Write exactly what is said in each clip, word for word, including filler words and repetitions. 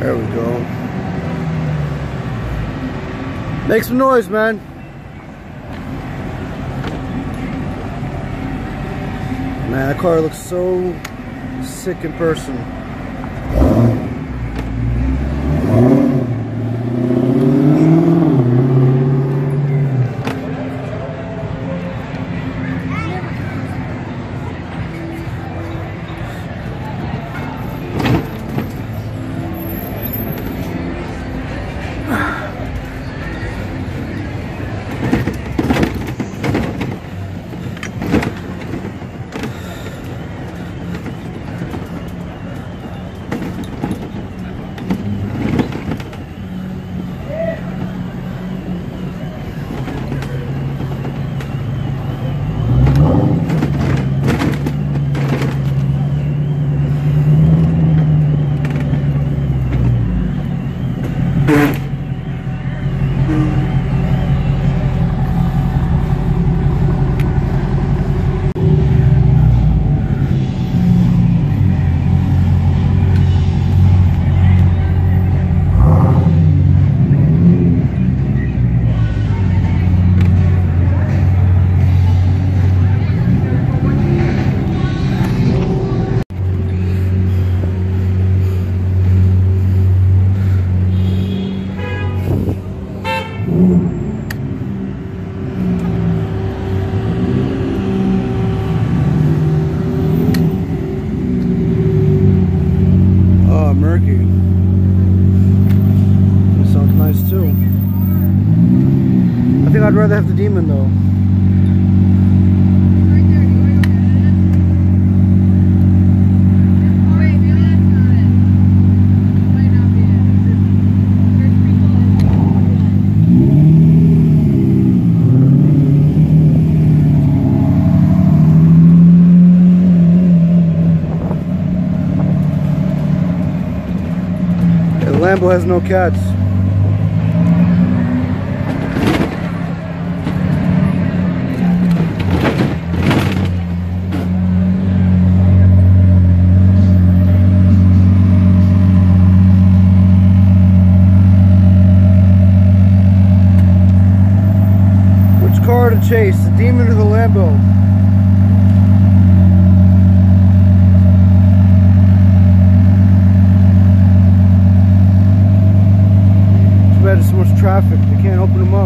There we go. Make some noise, man. Man, that car looks so sick in person. I'd rather have the Demon though. The Lambo has no cats. Car to chase, the Demon or the Lambo? Too bad there's so much traffic, they can't open them up.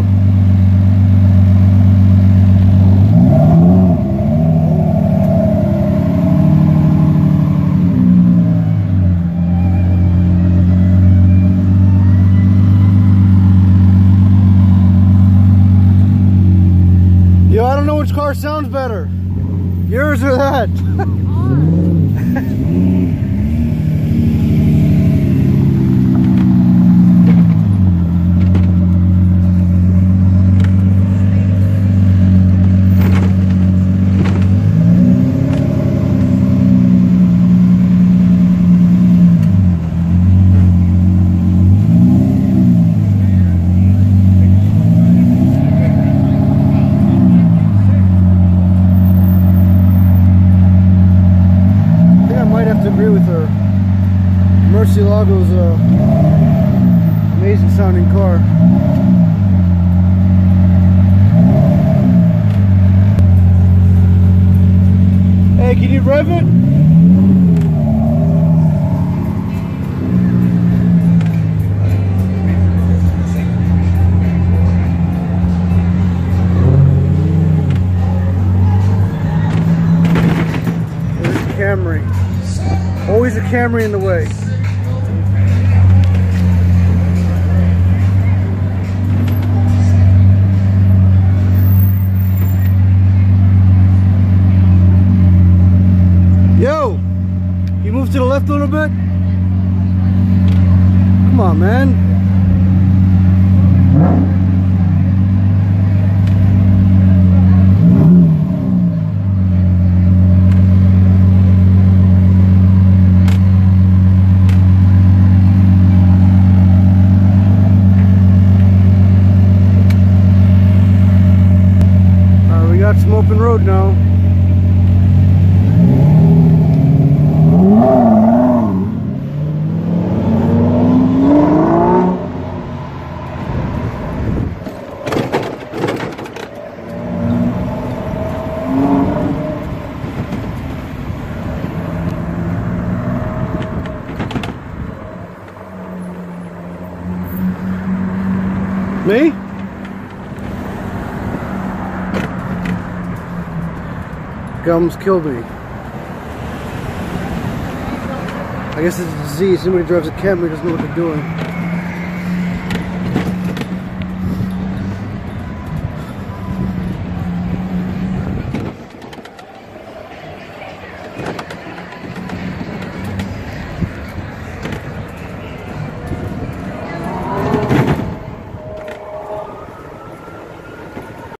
Yo, I don't know which car sounds better, yours or that. Agree with her. Murcielago's a amazing sounding car. Hey, can you rev it? There's the Camry. Always a Camry in the way. Yo! You move to the left a little bit? Come on, man. Got some open road now. Me? Guy almost killed me. I guess it's a disease. Somebody drives a Camry doesn't know what they're doing.